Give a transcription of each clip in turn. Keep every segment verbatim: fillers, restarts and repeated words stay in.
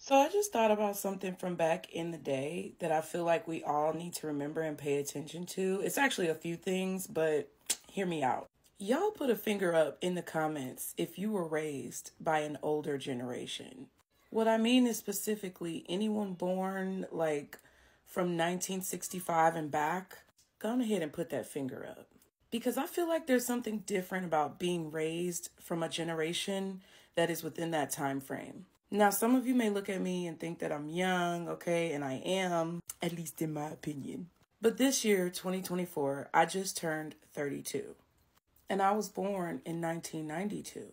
So I just thought about something from back in the day that I feel like we all need to remember and pay attention to. It's actually a few things, but hear me out. Y'all put a finger up in the comments if you were raised by an older generation. What I mean is specifically anyone born like from nineteen sixty-five and back. Go ahead and put that finger up. Because I feel like there's something different about being raised from a generation that is within that time frame. Now, some of you may look at me and think that I'm young, okay, and I am, at least in my opinion. But this year, twenty twenty-four, I just turned thirty-two. And I was born in nineteen ninety-two.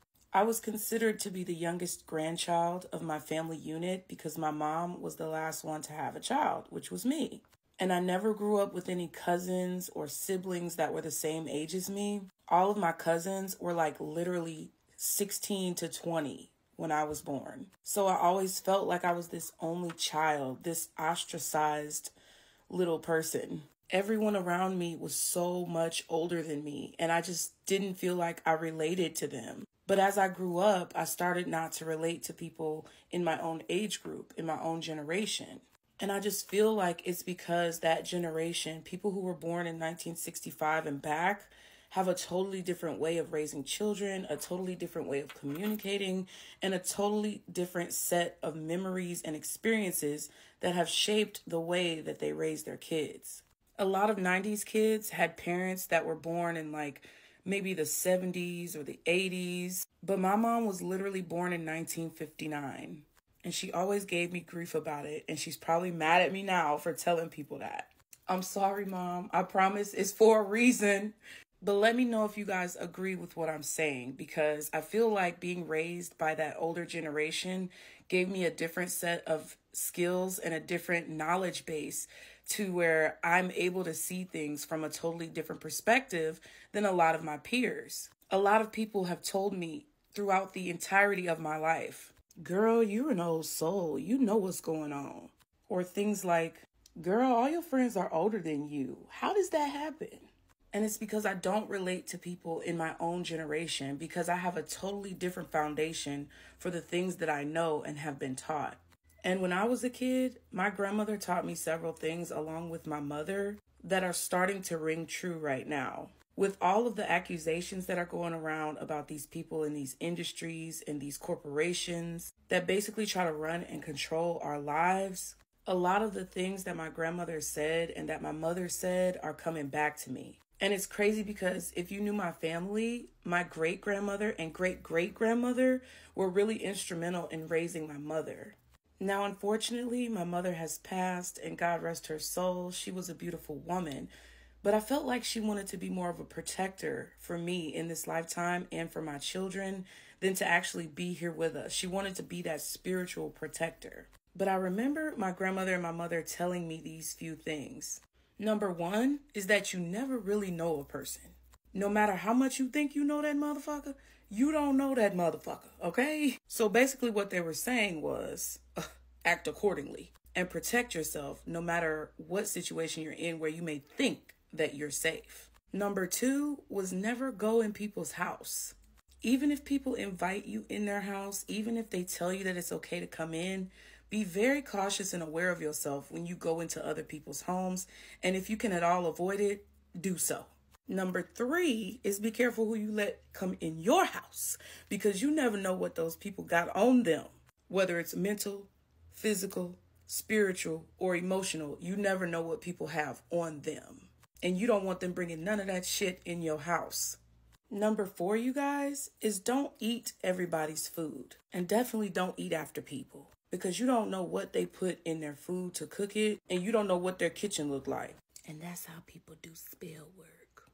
I was considered to be the youngest grandchild of my family unit because my mom was the last one to have a child, which was me. And I never grew up with any cousins or siblings that were the same age as me. All of my cousins were like literally sixteen to twenty when I was born. So I always felt like I was this only child, this ostracized little person. Everyone around me was so much older than me, and I just didn't feel like I related to them. But as I grew up, I started not to relate to people in my own age group, in my own generation. And I just feel like it's because that generation, people who were born in nineteen sixty-five and back, have a totally different way of raising children, a totally different way of communicating, and a totally different set of memories and experiences that have shaped the way that they raise their kids. A lot of nineties kids had parents that were born in like maybe the seventies or the eighties, but my mom was literally born in nineteen fifty-nine, and she always gave me grief about it, and she's probably mad at me now for telling people that. I'm sorry, Mom. I promise it's for a reason. But let me know if you guys agree with what I'm saying, because I feel like being raised by that older generation gave me a different set of skills and a different knowledge base to where I'm able to see things from a totally different perspective than a lot of my peers. A lot of people have told me throughout the entirety of my life, girl, you're an old soul. You know what's going on. Or things like, girl, all your friends are older than you. How does that happen? And it's because I don't relate to people in my own generation because I have a totally different foundation for the things that I know and have been taught. And when I was a kid, my grandmother taught me several things along with my mother that are starting to ring true right now. With all of the accusations that are going around about these people in these industries and these corporations that basically try to run and control our lives, a lot of the things that my grandmother said and that my mother said are coming back to me. And it's crazy because if you knew my family, my great-grandmother and great-great-grandmother were really instrumental in raising my mother. Now, unfortunately, my mother has passed, and God rest her soul. She was a beautiful woman, but I felt like she wanted to be more of a protector for me in this lifetime and for my children than to actually be here with us. She wanted to be that spiritual protector. But I remember my grandmother and my mother telling me these few things. Number one is that you never really know a person. No matter how much you think you know that motherfucker, you don't know that motherfucker, okay? So basically what they were saying was, uh, act accordingly and protect yourself no matter what situation you're in where you may think that you're safe. Number two was never go in people's house. Even if people invite you in their house, even if they tell you that it's okay to come in, be very cautious and aware of yourself when you go into other people's homes. And if you can at all avoid it, do so. Number three is be careful who you let come in your house, because you never know what those people got on them, whether it's mental, physical, spiritual, or emotional. You never know what people have on them. And you don't want them bringing none of that shit in your house. Number four, you guys, is don't eat everybody's food. And definitely don't eat after people, because you don't know what they put in their food to cook it, and you don't know what their kitchen looked like. And that's how people do spell work.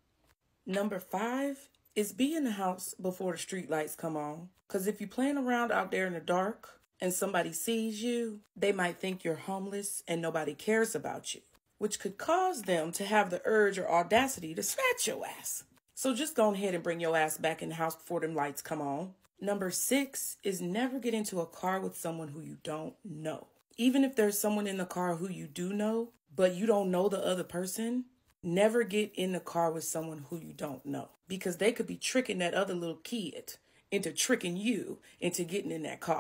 Number five is be in the house before the street lights come on. Because if you're playing around out there in the dark and somebody sees you, they might think you're homeless and nobody cares about you, which could cause them to have the urge or audacity to snatch your ass. So just go ahead and bring your ass back in the house before them lights come on. Number six is never get into a car with someone who you don't know. Even if there's someone in the car who you do know, but you don't know the other person, never get in the car with someone who you don't know, because they could be tricking that other little kid into tricking you into getting in that car.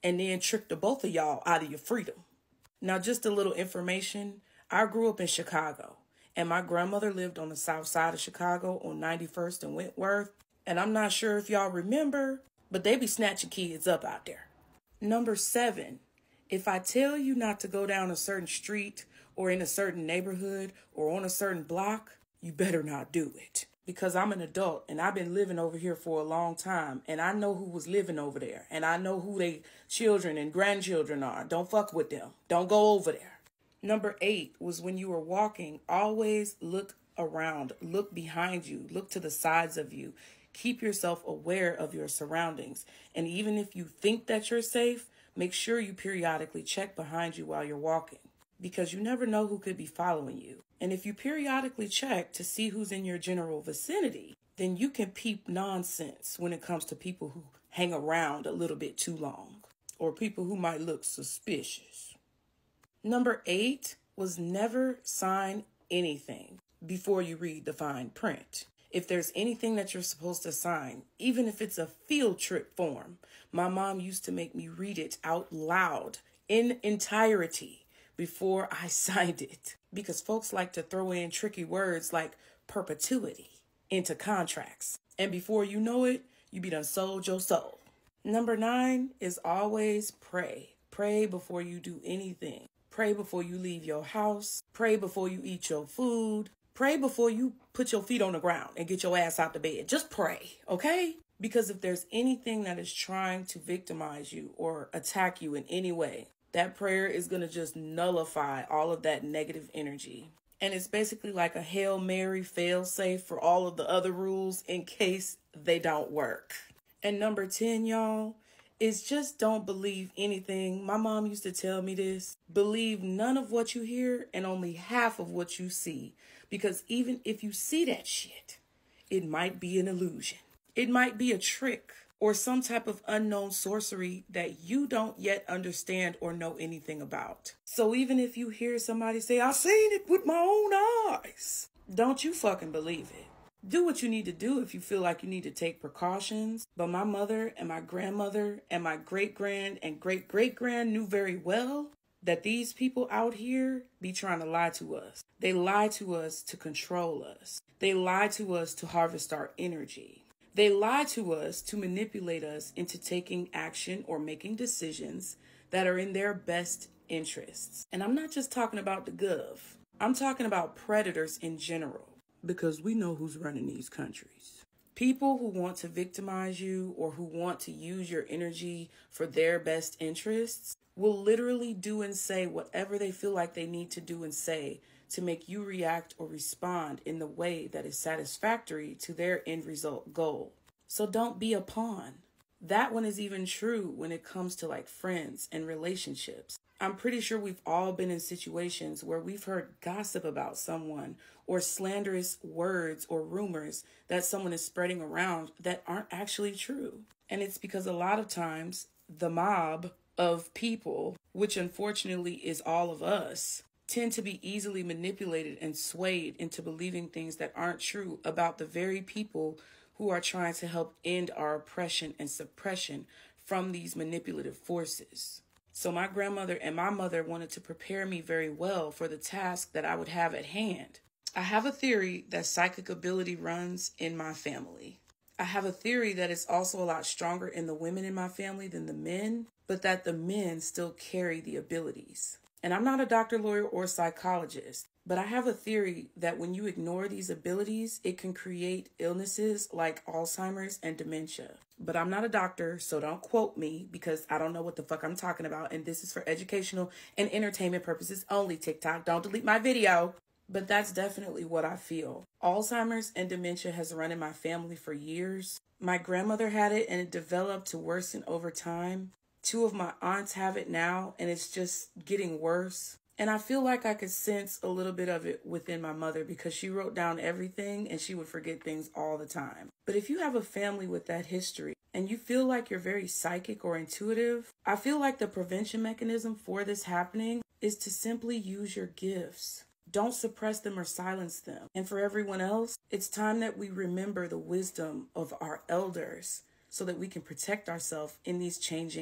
and then trick the both of y'all out of your freedom. Now, just a little information. I grew up in Chicago, and my grandmother lived on the south side of Chicago on ninety-first and Wentworth. And I'm not sure if y'all remember, but they be snatching kids up out there. Number seven, if I tell you not to go down a certain street or in a certain neighborhood or on a certain block, you better not do it. Because I'm an adult and I've been living over here for a long time, and I know who was living over there, and I know who they children and grandchildren are. Don't fuck with them. Don't go over there. Number eight was when you were walking, always look around, look behind you, look to the sides of you. Keep yourself aware of your surroundings. And even if you think that you're safe, make sure you periodically check behind you while you're walking, because you never know who could be following you. And if you periodically check to see who's in your general vicinity, then you can peep nonsense when it comes to people who hang around a little bit too long or people who might look suspicious. Number eight was never sign anything before you read the fine print. If there's anything that you're supposed to sign, even if it's a field trip form, my mom used to make me read it out loud in entirety before I signed it, because folks like to throw in tricky words like perpetuity into contracts. And before you know it, you be done sold your soul. Number nine is always pray. Pray before you do anything. Pray before you leave your house. Pray before you eat your food. Pray before you put your feet on the ground and get your ass out the bed. Just pray, okay? Because if there's anything that is trying to victimize you or attack you in any way, that prayer is going to just nullify all of that negative energy. And it's basically like a Hail Mary fail-safe for all of the other rules in case they don't work. And number ten, y'all, is just don't believe anything. My mom used to tell me this. Believe none of what you hear and only half of what you see. Because even if you see that shit, it might be an illusion. It might be a trick or some type of unknown sorcery that you don't yet understand or know anything about. So even if you hear somebody say, "I seen it with my own eyes," don't you fucking believe it. Do what you need to do if you feel like you need to take precautions. But my mother and my grandmother and my great-grand and great-great-grand knew very well that these people out here be trying to lie to us. They lie to us to control us. They lie to us to harvest our energy. They lie to us to manipulate us into taking action or making decisions that are in their best interests. And I'm not just talking about the gov. I'm talking about predators in general, because we know who's running these countries. People who want to victimize you or who want to use your energy for their best interests will literally do and say whatever they feel like they need to do and say to make you react or respond in the way that is satisfactory to their end result goal. So don't be a pawn. That one is even true when it comes to like friends and relationships. I'm pretty sure we've all been in situations where we've heard gossip about someone or slanderous words or rumors that someone is spreading around that aren't actually true. And it's because a lot of times the mob of people, which unfortunately is all of us, tend to be easily manipulated and swayed into believing things that aren't true about the very people who are trying to help end our oppression and suppression from these manipulative forces. So my grandmother and my mother wanted to prepare me very well for the task that I would have at hand. I have a theory that psychic ability runs in my family. I have a theory that it's also a lot stronger in the women in my family than the men, but that the men still carry the abilities. And I'm not a doctor, lawyer, or psychologist, but I have a theory that when you ignore these abilities, it can create illnesses like Alzheimer's and dementia. But I'm not a doctor, so don't quote me because I don't know what the fuck I'm talking about. And this is for educational and entertainment purposes only. TikTok, don't delete my video. But that's definitely what I feel. Alzheimer's and dementia has run in my family for years. My grandmother had it and it developed to worsen over time. Two of my aunts have it now, and it's just getting worse. And I feel like I could sense a little bit of it within my mother because she wrote down everything and she would forget things all the time. But if you have a family with that history and you feel like you're very psychic or intuitive, I feel like the prevention mechanism for this happening is to simply use your gifts. Don't suppress them or silence them. And for everyone else, it's time that we remember the wisdom of our elders so that we can protect ourselves in these changing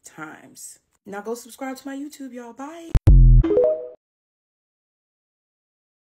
times. Now go subscribe to my YouTube, y'all. Bye.